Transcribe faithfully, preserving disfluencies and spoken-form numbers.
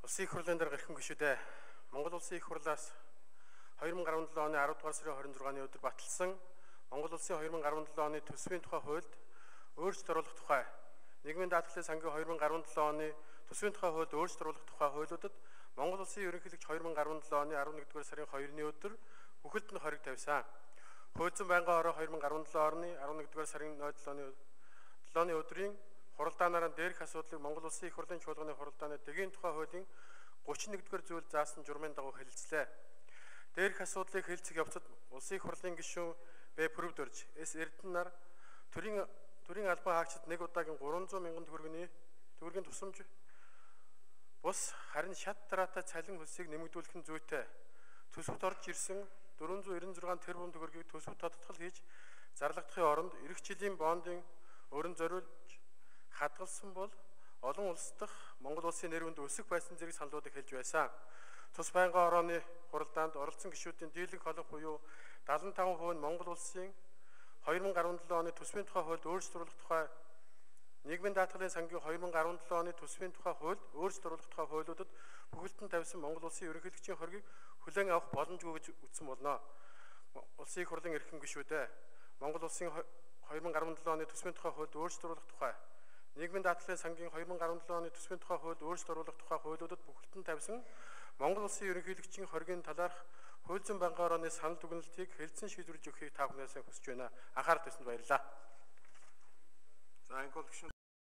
Улсын их хурлын дээр гархан гишүүдээ Монгол Улсын их хурлаас two thousand seventeen оны twelve дугаар сарын twenty-six-ны өдөр баталсан Монгол Улсын two thousand seventeen оны төсвийн тухай хуульд өөрчлөлт оруулах тухай нийгмийн даатгалын сангийн two thousand seventeen оны төсвийн тухай хуульд өөрчлөлт оруулах тухай хуулиудад Монгол Улсын ерөнхийлөгч two thousand seventeen оны eleven дугаар сарын two-ны өдөр бүхэлд нь хориг тавьсан. Хуулзан байнгын ороо two thousand seventeen орны eleven дугаар сарын seven-ны өдрийн хуралдаанаар дээрх асуудлыг Монгол Улсын их хурлын чуулганы хуралдааны дэгийн тухай хуулийн thirty-one дугаар зүйл заасан журмын дагуу хэлэлцлээ. Дээрх асуудлыг хэлэлцэх явцад Улсын их хурлын гишүүн Б. Пүрвдөрж С. Эрдэнэ нар төрийн төрийн албан хаагчид нэг удаагийн three hundred мянган төгрөгийн төгрөгийн тусламж бус харин шат дараатай цалин хөлсийг нэмэгдүүлэх нь зүйтэй. Төсөвт орж ирсэн four hundred ninety-six тэрбум төгрөгийг төсөвт тодтгол хийж зарлагдахын оронд эх жилийн бондын өрн зориулж хадгалсан бол олон улс дахь Монгол улсын нэрвэнд өсөх байсан зэрэг саналуудыг хэлж байсан. Тус байнгын орооны хуралдаанд оролцсон гишүүдийн дийлэнх холбоо буюу seventy-five percent нь Монгол улсын two thousand seventeen оны төсвийн тухай хуульд өөрчлөлт оруулах тухай нийгмийн даатгалын сангийн two thousand seventeen оны төсвийн тухай хуульд өөрчлөлт оруулах тухай хуулиудад бүхэлд нь тавьсан Монгол улсын ерөнхийлөгчийн хоргийг хүлээн авах боломжгүй гэж үзсэн болно. Улсын их хурлын эрхэм гишүүдээ Монгол улсын two thousand seventeen оны төсвийн тухай хуульд өөрчлөлт оруулах тухай нийгмийн даатгалын сангийн two thousand seventeen оны төсвийн тухай хуульд өөрчлөлт оруулах тухай хуулиудад бүхэлд нь тавьсан Монгол улсын ерөнхийлөгчийн хоргийн талаарх хуулзан байнгын орооны санал дүгнэлтийг хэлэлцэн шийдвэрлэж өгөхийг та бүхнээс хүсэж байна. Анхаарал тавьсанд баярлалаа. За, энэ